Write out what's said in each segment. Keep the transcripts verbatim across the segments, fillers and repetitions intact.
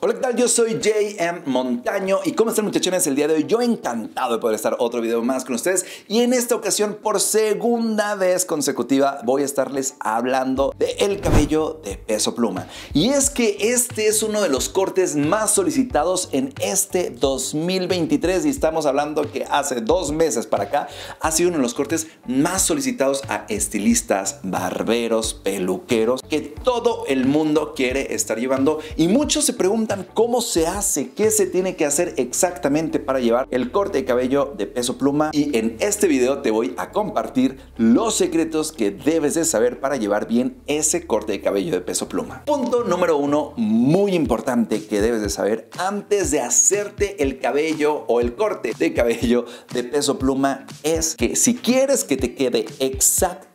Hola, ¿qué tal? Yo soy J M Montaño y ¿cómo están, muchachones? El día de hoy yo encantado de poder estar otro video más con ustedes y en esta ocasión por segunda vez consecutiva voy a estarles hablando del cabello de Peso Pluma. Y es que este es uno de los cortes más solicitados en este dos mil veintitrés y estamos hablando que hace dos meses para acá ha sido uno de los cortes más solicitados a estilistas, barberos, peluqueros, que todo el mundo quiere estar llevando y muchos se preguntan cómo se hace, qué se tiene que hacer exactamente para llevar el corte de cabello de Peso Pluma, y en este video te voy a compartir los secretos que debes de saber para llevar bien ese corte de cabello de Peso Pluma. Punto número uno, muy importante que debes de saber antes de hacerte el cabello o el corte de cabello de Peso Pluma es que si quieres que te quede exactamente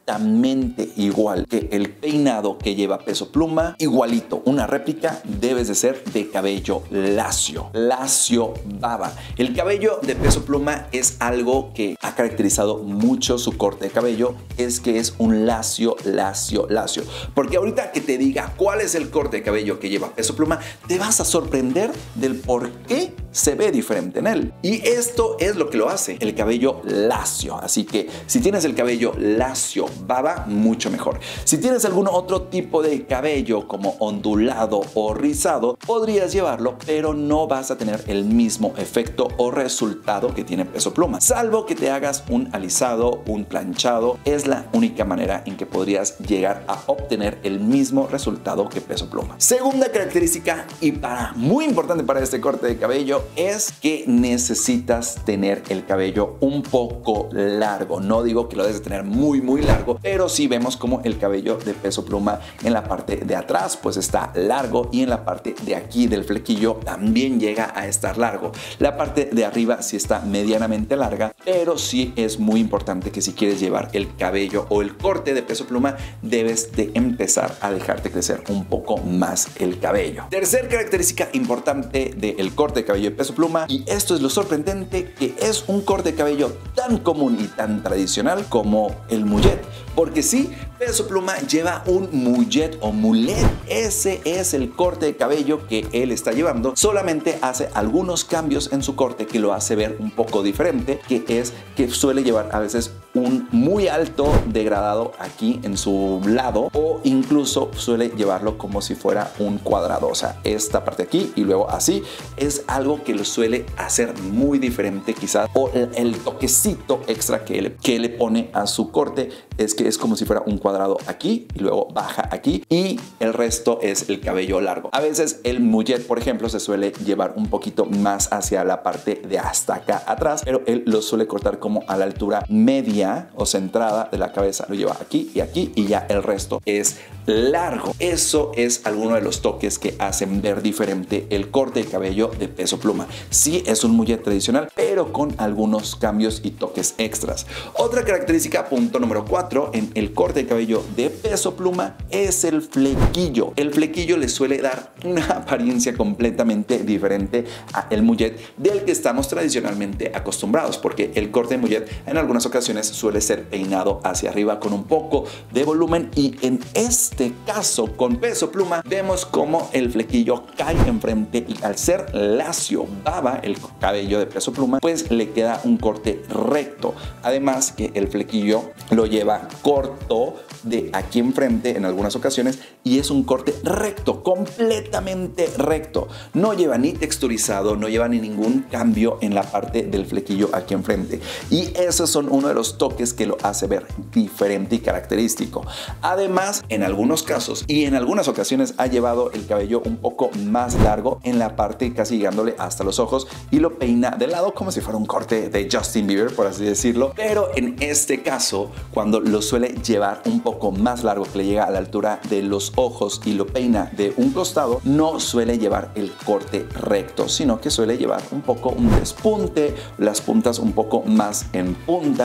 igual que el peinado que lleva Peso Pluma, igualito, una réplica, debes de ser de cabello lacio, lacio baba. El cabello de Peso Pluma es algo que ha caracterizado mucho su corte de cabello, es que es un lacio, lacio, lacio. Porque ahorita que te diga cuál es el corte de cabello que lleva Peso Pluma, te vas a sorprender del por qué se ve diferente en él. Y esto es lo que lo hace, el cabello lacio. Así que si tienes el cabello lacio baba, mucho mejor. Si tienes algún otro tipo de cabello como ondulado o rizado, podrías llevarlo, pero no vas a tener el mismo efecto o resultado que tiene Peso Pluma. Salvo que te hagas un alisado, un planchado, es la única manera en que podrías llegar a obtener el mismo resultado que Peso Pluma. Segunda característica, y para muy importante para este corte de cabello, es que necesitas tener el cabello un poco largo. No digo que lo debes de tener muy muy largo, pero sí vemos como el cabello de Peso Pluma en la parte de atrás pues está largo y en la parte de aquí del flequillo también llega a estar largo. La parte de arriba sí está medianamente larga, pero sí es muy importante que si quieres llevar el cabello o el corte de Peso Pluma debes de empezar a dejarte crecer un poco más el cabello. Tercer característica importante del corte de cabello de Peso Pluma, y esto es lo sorprendente, que es un corte de cabello tan común y tan tradicional como el mullet. Porque sí, Peso Pluma lleva un mullet o mulet. Ese es el corte de cabello que él está llevando. Solamente hace algunos cambios en su corte que lo hace ver un poco diferente, que es que suele llevar a veces un muy alto degradado aquí en su lado, o incluso suele llevarlo como si fuera un cuadrado, o sea, esta parte aquí y luego así. Es algo que lo suele hacer muy diferente quizás, o el, el toquecito extra que le, que le pone a su corte es que es como si fuera un cuadrado aquí y luego baja aquí y el resto es el cabello largo. A veces el mullet, por ejemplo, se suele llevar un poquito más hacia la parte de hasta acá atrás, pero él lo suele cortar como a la altura media o centrada de la cabeza. Lo lleva aquí y aquí y ya el resto es largo. Eso es alguno de los toques que hacen ver diferente el corte de cabello de Peso Pluma. Sí es un mullet tradicional, pero con algunos cambios y toques extras. Otra característica, punto número cuatro, en el corte de cabello de Peso Pluma es el flequillo. El flequillo le suele dar una apariencia completamente diferente a el mullet del que estamos tradicionalmente acostumbrados, porque el corte de mullet en algunas ocasiones suele ser peinado hacia arriba con un poco de volumen, y en este caso con Peso Pluma vemos como el flequillo cae enfrente y al ser lacio baba el cabello de Peso Pluma pues le queda un corte recto. Además que el flequillo lo lleva corto de aquí enfrente en algunas ocasiones y es un corte recto, completamente recto. No lleva ni texturizado, no lleva ni ningún cambio en la parte del flequillo aquí enfrente, y esos son uno de los toques que lo hace ver diferente y característico. Además, en algunos casos y en algunas ocasiones ha llevado el cabello un poco más largo en la parte casi llegándole hasta los ojos y lo peina de lado como si fuera un corte de Justin Bieber, por así decirlo. Pero en este caso, cuando lo suele llevar un poco más largo que le llega a la altura de los ojos y lo peina de un costado, no suele llevar el corte recto, sino que suele llevar un poco un despunte, las puntas un poco más en punta, la terminación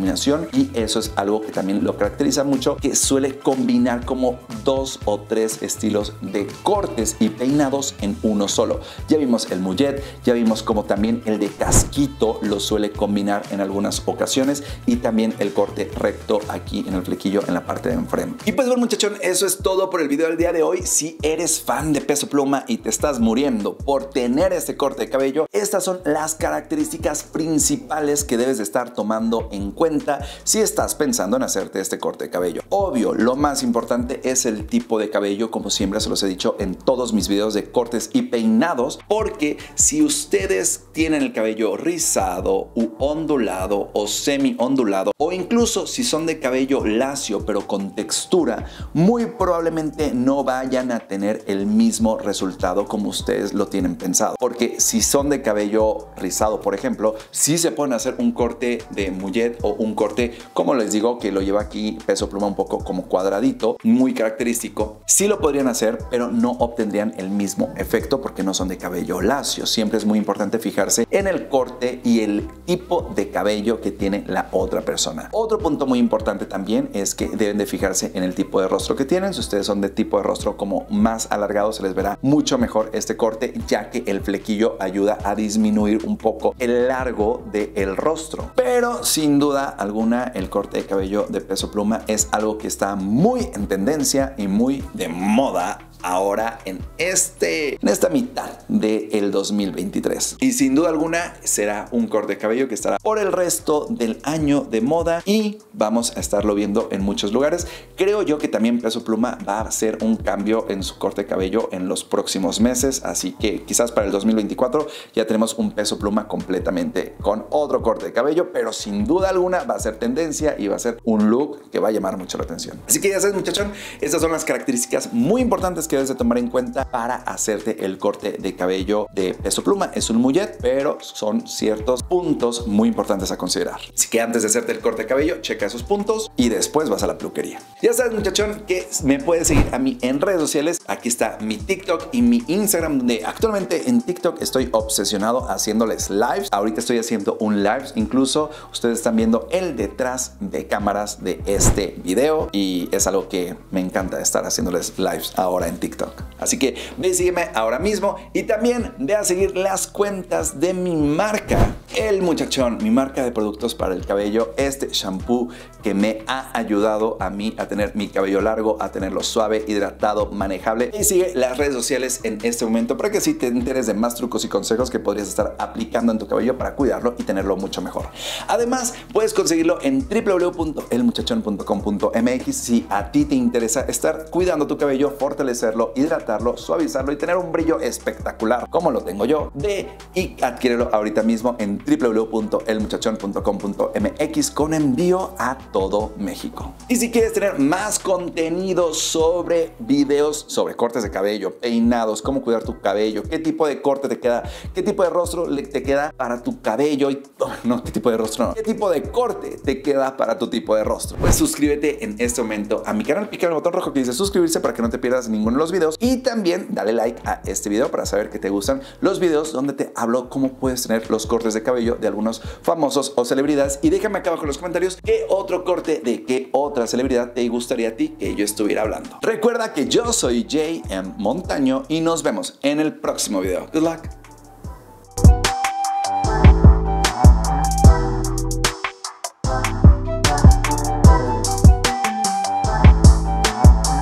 combinación, y eso es algo que también lo caracteriza mucho, que suele combinar como dos o tres estilos de cortes y peinados en uno solo. Ya vimos el mullet, ya vimos como también el de casquito lo suele combinar en algunas ocasiones, y también el corte recto aquí en el flequillo en la parte de enfrente. Y pues bueno, muchachón, eso es todo por el video del día de hoy. Si eres fan de Peso Pluma y te estás muriendo por tener este corte de cabello, estas son las características principales que debes de estar tomando en cuenta si estás pensando en hacerte este corte de cabello. Obvio, lo más importante es el tipo de cabello, como siempre se los he dicho en todos mis videos de cortes y peinados, porque si ustedes tienen el cabello rizado u ondulado o semi ondulado, o incluso si son de cabello lacio pero con textura, muy probablemente no vayan a tener el mismo resultado como ustedes lo tienen pensado. Porque si son de cabello rizado, por ejemplo, sí se pueden hacer un corte de mullet o un corte, como les digo, que lo lleva aquí Peso Pluma un poco como cuadradito, muy característico. Sí lo podrían hacer, pero no obtendrían el mismo efecto porque no son de cabello lacio. Siempre es muy importante fijarse en el corte y el tipo de cabello que tiene la otra persona. Otro punto muy importante también es que deben de fijarse en el tipo de rostro que tienen. Si ustedes son de tipo de rostro como más alargado, se les verá mucho mejor este corte, ya que el flequillo ayuda a disminuir un poco el largo del rostro. Pero sin duda alguna, el corte de cabello de Peso Pluma es algo que está muy en tendencia y muy de moda ahora en, este, en esta mitad del dos mil veintitrés. Y sin duda alguna será un corte de cabello que estará por el resto del año de moda, y vamos a estarlo viendo en muchos lugares. Creo yo que también Peso Pluma va a hacer un cambio en su corte de cabello en los próximos meses, así que quizás para el dos mil veinticuatro ya tenemos un Peso Pluma completamente con otro corte de cabello, pero sin duda alguna va a ser tendencia y va a ser un look que va a llamar mucho la atención. Así que ya sabes, muchachón, estas son las características muy importantes que debes de tomar en cuenta para hacerte el corte de cabello de Peso Pluma. Es un mullet, pero son ciertos puntos muy importantes a considerar. Así que antes de hacerte el corte de cabello, checa esos puntos y después vas a la peluquería. Ya sabes, muchachón, que me puedes seguir a mí en redes sociales. Aquí está mi TikTok y mi Instagram, donde actualmente en TikTok estoy obsesionado haciéndoles lives. Ahorita estoy haciendo un live, incluso ustedes están viendo el detrás de cámaras de este video, y es algo que me encanta estar haciéndoles lives ahora en TikTok. Así que ve y sígueme ahora mismo, y también ve a seguir las cuentas de mi marca, El Muchachón, mi marca de productos para el cabello, este shampoo que me ha ayudado a mí a tener mi cabello largo, a tenerlo suave, hidratado, manejable. Y sigue las redes sociales en este momento para que así te enteres de más trucos y consejos que podrías estar aplicando en tu cabello para cuidarlo y tenerlo mucho mejor. Además, puedes conseguirlo en w w w punto el muchachón punto com punto m x si a ti te interesa estar cuidando tu cabello, fortalecerlo, hidratarlo, suavizarlo y tener un brillo espectacular como lo tengo yo. Ve y adquiérelo ahorita mismo en w w w punto el muchachón punto com punto m x con envío a todo México. Y si quieres tener más contenido sobre videos sobre cortes de cabello, peinados, cómo cuidar tu cabello, qué tipo de corte te queda, qué tipo de rostro te queda para tu cabello, y no, qué tipo de rostro no, qué tipo de corte te queda para tu tipo de rostro, pues suscríbete en este momento a mi canal, pica el botón rojo que dice suscribirse para que no te pierdas ninguno de los videos, y también dale like a este video para saber que te gustan los videos donde te hablo cómo puedes tener los cortes de cabello de algunos famosos o celebridades. Y déjame acá abajo en los comentarios qué otro corte de qué otra celebridad te gustaría a ti que yo estuviera hablando. Recuerda que yo soy J M Montaño y nos vemos en el próximo video. Good luck.